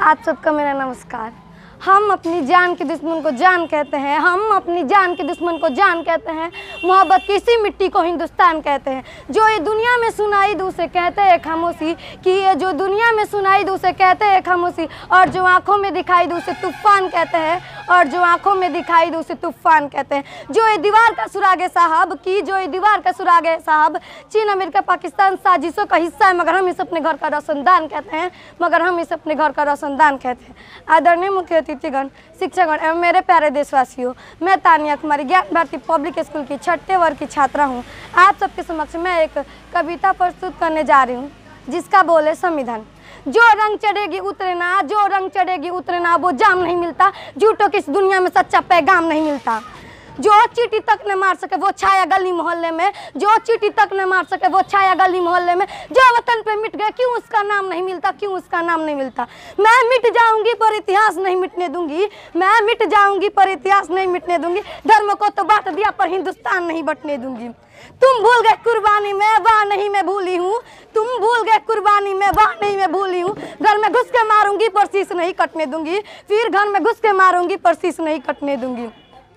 आप सबका मेरा नमस्कार। हम अपनी जान के दुश्मन को जान कहते हैं, हम अपनी जान के दुश्मन को जान कहते हैं। मोहब्बत की इसी मिट्टी को हिंदुस्तान कहते हैं। जो ये दुनिया में सुनाई दो उसे कहते हैं खामोशी, कि ये जो दुनिया में सुनाई दो उसे कहते हैं खामोशी। और जो आंखों में दिखाई दो उसे तूफान कहते हैं, और जो आंखों में दिखाई दो उसे तूफान कहते हैं। जो ये दीवार का सुराग है साहब, की जो ये दीवार का सुराग है साहब, चीन अमेरिका पाकिस्तान साजिशों का हिस्सा है, मगर हम इस अपने घर का रोशनदान कहते हैं, मगर हम इस अपने घर का रोशनदान कहते हैं। आदरणीय मुख्य अतिथिगण, शिक्षकगण एवं मेरे प्यारे देशवासियों, मैं तानिया कुमारी ज्ञान भारती पब्लिक स्कूल की 6ठे वर्ग की छात्रा हूँ। आप सबके समक्ष मैं एक कविता प्रस्तुत करने जा रही हूँ जिसका बोल है संविधान। जो रंग चढ़ेगी उतरे ना, जो रंग चढ़ेगी उतरे ना, वो जाम नहीं मिलता, झूठों की इस दुनिया में सच्चा पैगाम नहीं मिलता। जो चींटी तक न मार सके वो छाया गली मोहल्ले में, जो चींटी तक न मार सके वो छाया गली मोहल्ले में। जो वतन पे मिट गया क्यों उसका नाम नहीं मिलता, क्यों उसका नाम नहीं मिलता। मैं मिट जाऊंगी पर इतिहास नहीं मिटने दूंगी, मैं मिट जाऊंगी पर इतिहास नहीं मिटने दूंगी। धर्म को तो बांट दिया पर हिंदुस्तान नहीं बंटने दूंगी। तुम भूल गए कुर्बानी में, वाह नहीं मैं भूली हूँ, तुम भूल गए कुर्बानी में, वाह नहीं मैं भूली हूँ। घर में घुस के मारूंगी पर शीश नहीं कटने दूंगी, फिर घर में घुस के मारूंगी पर शीश नहीं कटने दूंगी।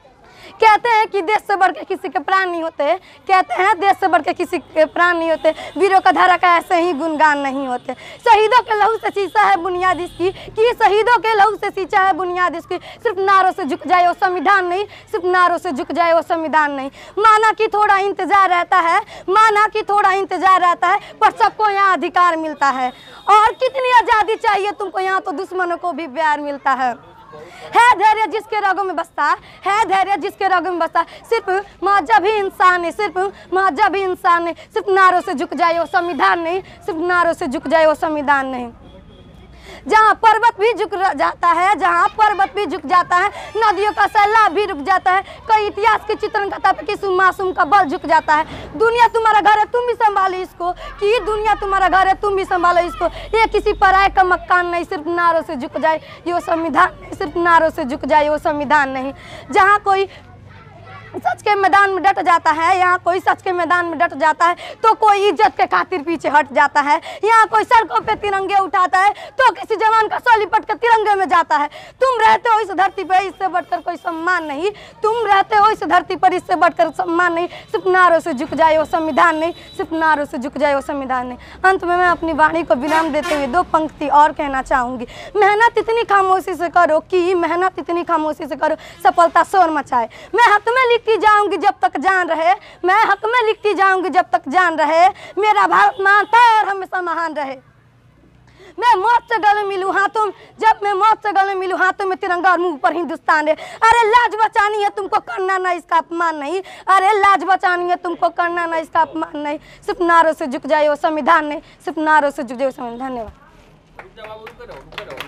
कहते हैं कि देश से बढ़ के किसी के प्राण नहीं होते, कहते हैं देश से बढ़ के किसी के प्राण नहीं होते, वीरों का धारा का ऐसे ही गुणगान नहीं होते। शहीदों के लहू से सींचा है बुनियाद इसकी, कि शहीदों के लहू से सींचा है बुनियाद इसकी। सिर्फ नारों से झुक जाए वो संविधान नहीं, सिर्फ नारों से झुक जाए वो संविधान नहीं। माना कि थोड़ा इंतजार रहता है, माना कि थोड़ा इंतजार रहता है, पर सबको यहाँ अधिकार मिलता है। और कितनी आज़ादी चाहिए तुमको, यहाँ तो दुश्मनों को भी प्यार मिलता है धैर्य जिसके रगों में बसता है, धैर्य जिसके रगों में बसता। सिर्फ मजहब ही इंसान है, सिर्फ मजहब ही इंसान है। सिर्फ नारों से झुक जाए वो संविधान नहीं, सिर्फ नारों से झुक जाए वो संविधान नहीं। जहाँ पर्वत भी झुक जाता है, जहाँ पर्वत भी झुक जाता है, नदियों का सैलाब भी रुक जाता है, कई इतिहास के चित्रण का तब किसी मासूम का बल झुक जाता है। दुनिया तुम्हारा घर है तुम भी संभालो इसको, कि दुनिया तुम्हारा घर है तुम भी संभालो इसको। ये किसी पराये का मकान नहीं, सिर्फ नारों से झुक जाए ये संविधान नहीं, सिर्फ नारों से झुक जाए वो संविधान नहीं। जहाँ कोई सच के मैदान में डट जाता है, यहाँ कोई सच के मैदान में डट जाता है तो कोई इज्जत के खातिर पीछे हट जाता है। यहाँ कोई सड़कों पे तिरंगे उठाता है तो किसी जवान का सौ लिपट के तिरंगे में जाता है। तुम रहते हो इस धरती पर इससे बढ़कर कोई सम्मान नहीं, तुम रहते हो इस धरती पर इससे बढ़कर सम्मान नहीं। सिर्फ नारों से झुक जाए वो संविधान नहीं, सिर्फ नारों से झुक जाए वो संविधान नहीं। अंत में मैं अपनी वाणी को विराम देते हुए 2 पंक्ति और कहना चाहूँगी। मेहनत इतनी खामोशी से करो, कि मेहनत इतनी खामोशी से करो, सफलता शोर मचाए। मैं हक में लिखती जाऊंगी जब तक जान रहे, मैं हक में लिखती जाऊंगी जब तक जान रहे। मेरा भारत मानता है और हमेशा महान रहे। मैं मौत से गले मिलूं हाथों, जब मैं मौत से गले मिलूं हाथों में तिरंगा और मुंह पर हिंदुस्तान है। अरे लाज बचानी है तुमको, करना ना इसका अपमान नहीं, अरे लाज बचानी है तुमको, करना ना इसका अपमान नहीं। सिर्फ नारों से झुक जाए वो संविधान नहीं, सिर्फ नारों से झुक जाए वो संविधान। धन्यवाद।